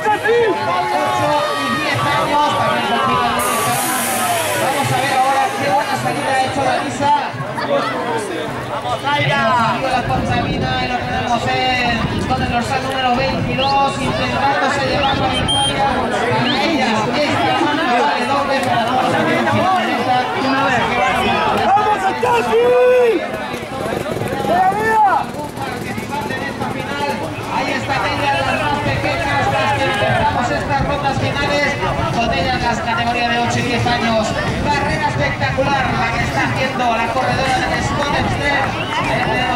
Vamos a ver ahora qué buena salida ha hecho la Lisa. ¡Vamos, Zaira! La contamina y lo tenemos con el dorsal número 22, intentándose llevar la victoria. Para ella, esta mano vale doble para todos los que ¡vamos a Taki! Participante en esta final. Ahí está ella, las más pequeñas, las que enfrentamos estas rondas finales. Con ellas las categorías de 8 y 10 años. Carrera espectacular la que está haciendo la corredora del Scott Extreme.